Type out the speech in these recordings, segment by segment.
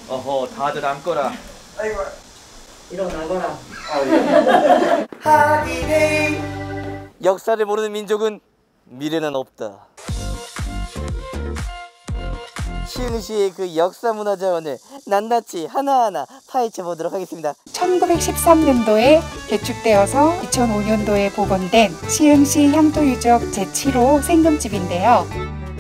어허, 다들 앉거라. 아이고. 일어나거라. 하디네. 역사를 모르는 민족은 미래는 없다. 시흥시의 그 역사문화자원을 낱낱이 하나하나 파헤쳐 보도록 하겠습니다. 1913년도에 개축되어서 2005년도에 복원된 시흥시 향토유적 제7호 생금집인데요.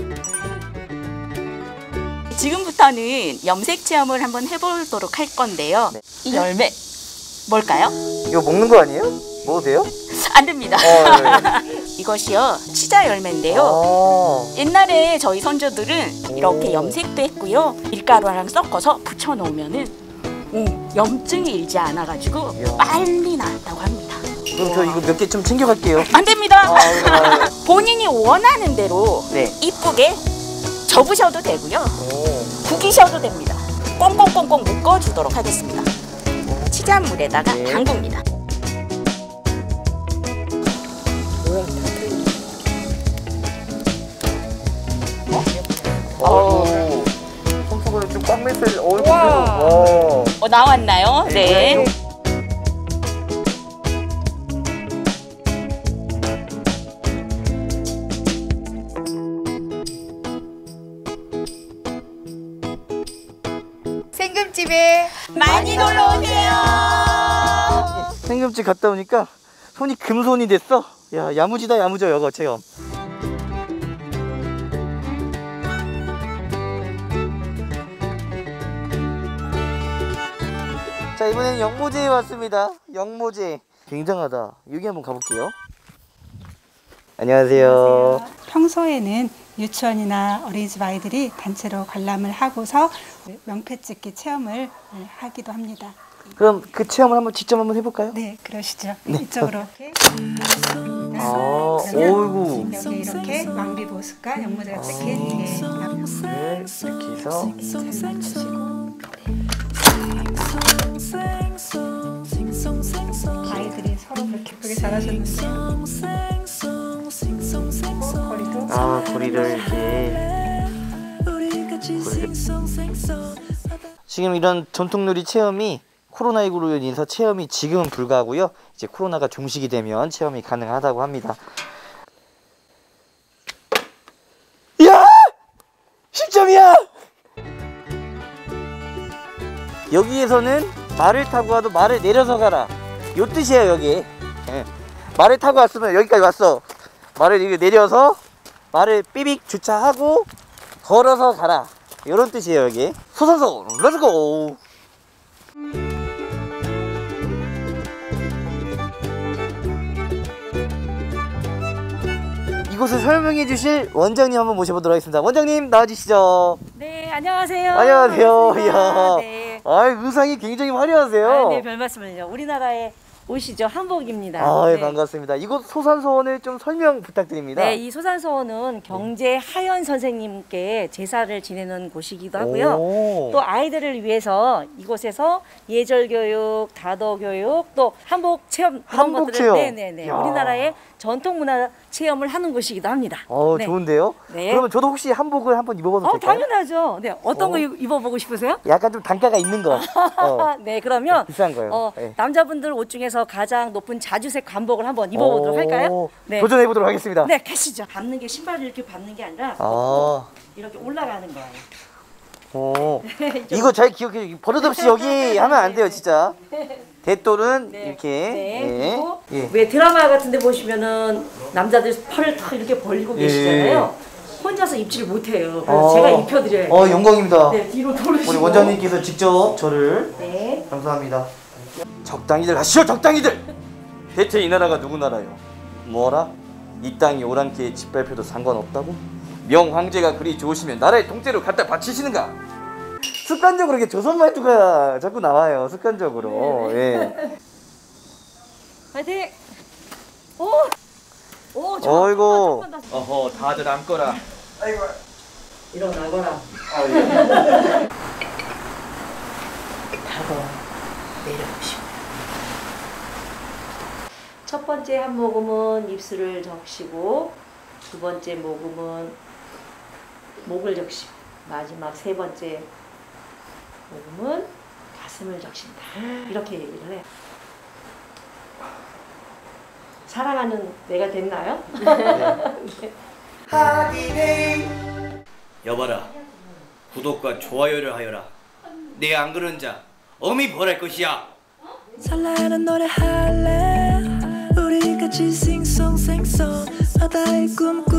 지금부터는 염색 체험을 한번 해보도록 할 건데요. 네. 이 열매 뭘까요? 이거 먹는 거 아니에요? 먹어도 돼요? 안 됩니다. 네. 이것이요, 치자 열매인데요. 옛날에 저희 선조들은 이렇게 염색도 했고요. 밀가루랑 섞어서 붙여 놓으면은 염증이 일지 않아가지고 빨리 나았다고 합니다. 그럼 저 이거 몇 개 좀 챙겨갈게요. 안 됩니다. 본인이 원하는 대로 네. 이쁘게 접으셔도 되고요. 구기셔도 됩니다. 꽁꽁꽁꽁 묶어주도록 하겠습니다. 치자물에다가 네. 담굽니다. 어우, 손수건을 좀 꽉 맸어요. 와. 나왔나요? 네. 생금집에 많이 놀러 오세요. 생금집 갔다 오니까 손이 금손이 됐어. 야, 야무지다 야무져 여거 체험. 자, 이번에는 영모제에 왔습니다. 영모제 굉장하다. 여기 한번 가볼게요. 안녕하세요. 평소에는 유치원이나 어린이집 아이들이 단체로 관람을 하고서 명패 찍기 체험을 하기도 합니다. 그럼 그 체험을 한번 직접 한번 해볼까요? 네, 그러시죠. 이쪽으로 이렇게. 어이구. 여기 이렇게 왕비 보습과 연모제가 찍힌 네, 이렇게 해서 아이들이 서로 그렇게 예쁘게 잘하셨는데요. 거리도 고리를 이렇게 지금 이런 전통놀이 체험이 코로나19로 인해서 체험이 지금은 불가하고요. 이제 코로나가 종식이 되면 체험이 가능하다고 합니다. 야! 10점이야! 여기에서는 말을 타고 가도 말을 내려서 가라. 요 뜻이에요, 여기. 예. 말을 타고 왔으면 여기까지 왔어. 말을 이렇게 내려서 말을 삐빅 주차하고 걸어서 가라. 이런 뜻이에요, 여기. 소선소, 렛츠고! 이곳을 설명해 주실 원장님 한번 모셔보도록 하겠습니다. 원장님 나와주시죠. 네, 안녕하세요. 안녕하세요. 이야. 네. 의상이 굉장히 화려하세요. 네, 별 말씀을요. 우리나라의 옷이죠. 한복입니다. 네. 네. 반갑습니다. 이곳 소산소원을 좀 설명 부탁드립니다. 네, 이 소산소원은 경제 하연 선생님께 제사를 지내는 곳이기도 하고요. 또 아이들을 위해서 이곳에서 예절 교육, 다도 교육, 또 한복 체험 이런 한복 것들을 체험. 네네네. 야. 우리나라의 전통 문화 체험을 하는 곳이기도 합니다. 네. 좋은데요? 네. 그러면 저도 혹시 한복을 한번 입어봐도 될까요? 당연하죠. 네, 어떤 거 입어보고 싶으세요? 약간 좀 단가가 있는 거. 네, 그러면 비싼 거요. 네. 남자분들 옷 중에서 가장 높은 자주색 관복을 한번 입어보도록 할까요? 네. 도전해보도록 하겠습니다. 네, 가시죠. 밟는 게 신발을 이렇게 밟는 게 아니라 이렇게 올라가는 거예요. 이거 잘 기억해. 버릇없이 여기 하면 안 돼요, 진짜. 대돌은 이렇게. 그리고 왜 드라마 같은 데 보시면은 남자들 팔을 탁 이렇게 벌리고 계시잖아요. 혼자서 입지를 못해요. 그래서 제가 입혀드려요. 영광입니다. 네, 뒤로 돌으시고. 우리 원장님께서 직접 저를. 네. 감사합니다. 적당히들 하시오, 적당히들! 대체 이 나라가 누구 나라요? 뭐라? 이 땅이 오랑캐의 짓밟혀도 상관없다고? 명황제가 그리 좋으시면 나라의 통째로 갖다 바치시는가? 습관적으로 이렇게 조선 말투가 자꾸 나와요. 습관적으로. 예. 화이팅! 오! 어이구. 어허, 다들 앉거라. 아이고. 일어나거라. 바로 내려오시고. 첫 번째 한 모금은 입술을 적시고, 두 번째 모금은 목을 적시고, 마지막 세 번째 복음은 가슴을 적신다. 이렇게 얘기를 해요. 사랑하는 내가 됐나요? 여봐라, 구독과 좋아요를 하여라. 내 안 그런 자 어미 벌할 것이야. 설레는 노래 할래 우리 같이 싱송생송 바다의 꿈꾸